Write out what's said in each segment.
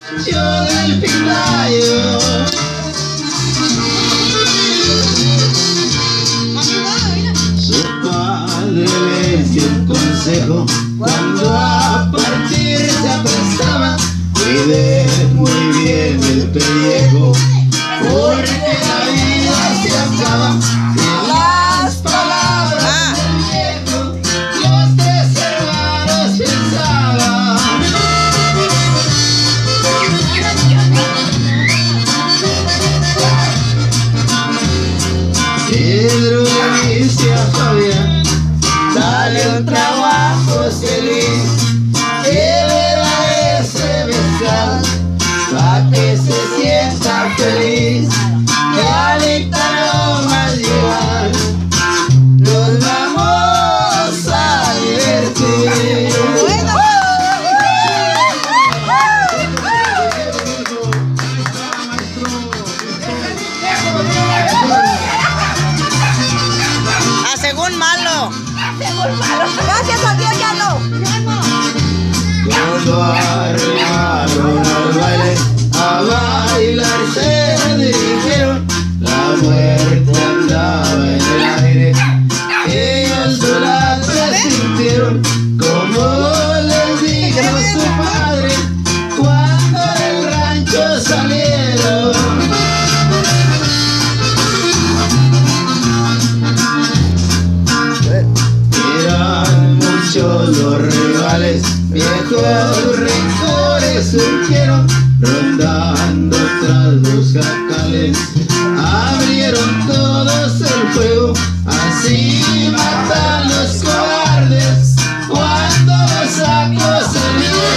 Yo del Pindayo. Su padre le dio un consejo cuando a partir se aprestaba: cuide muy bien el pellejo, porque la vida se acaba. En las palabras del viejo, los tres hermanos pensaban. Pedro le dice a Fabián: dale un trabajo, Luis, llévela ese mezcal pa' que se sienta feliz. Que ahorita no más llegar, nos vamos a divertir. Según malo. Gracias a Dios, ya no. Cuando arribaron al baile, a bailar se dirigieron. La muerte andaba en el aire, ellos no la presintieron. Como les dijo su padre cuando del rancho salieron. Eran muchos los rivales, viejos rencores surgieron, rondando tras los jacales, abrieron todos el fuego, así matan los cobardes cuando los sacos el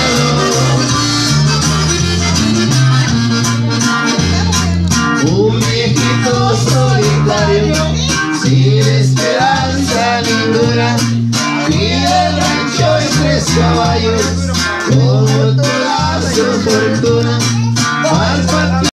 miedo. Un viejito solitario, sin esperanza ninguna, cuida el rancho y 3 caballos, como